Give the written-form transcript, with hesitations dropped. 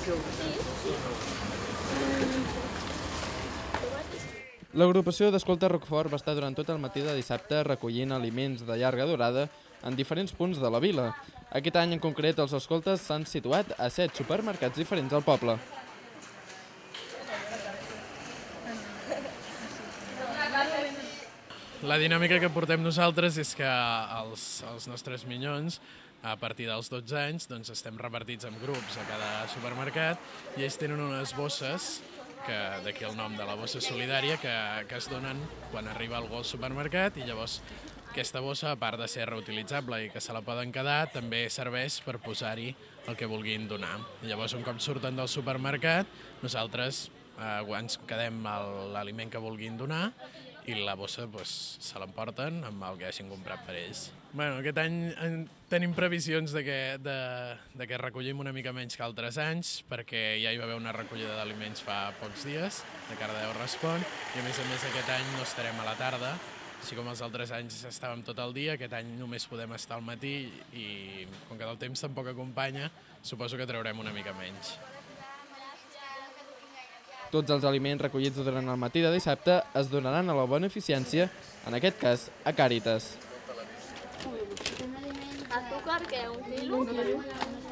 L'agrupació d'Escolta Rocafort va estar durant tot el matí de dissabte recollint aliments de llarga durada en diferents punts de la vila. Aquest any en concret els escoltes s'han situat a 7 supermercats diferents al poble. La dinàmica que portem nosaltres és que els nostres minyons, a partir dels 12 anys, estem repartits en grups a cada supermercat i ells tenen unes bosses, d'aquí el nom de la bossa solidària, que es donen quan arriba algú al supermercat i llavors aquesta bossa, a part de ser reutilitzable i que se la poden quedar, també serveix per posar-hi el que vulguin donar. I llavors, un cop surten del supermercat, nosaltres ens quedem l'aliment que vulguin donar i la bossa se l'emporten amb el que hagin comprat per ells. Aquest any tenim previsions de que recollim una mica menys que altres anys, perquè ja hi va haver una recollida d'aliments fa pocs dies, de Cardedeu Respon, i a més aquest any no estarem a la tarda, així com els altres anys estàvem tot el dia, aquest any només podem estar al matí i com que el temps tampoc acompanya, suposo que traurem una mica menys. Tots els aliments recollits durant el matí de dissabte es donaran a la beneficència, en aquest cas a Càritas. Azúcar, que 1 quilo.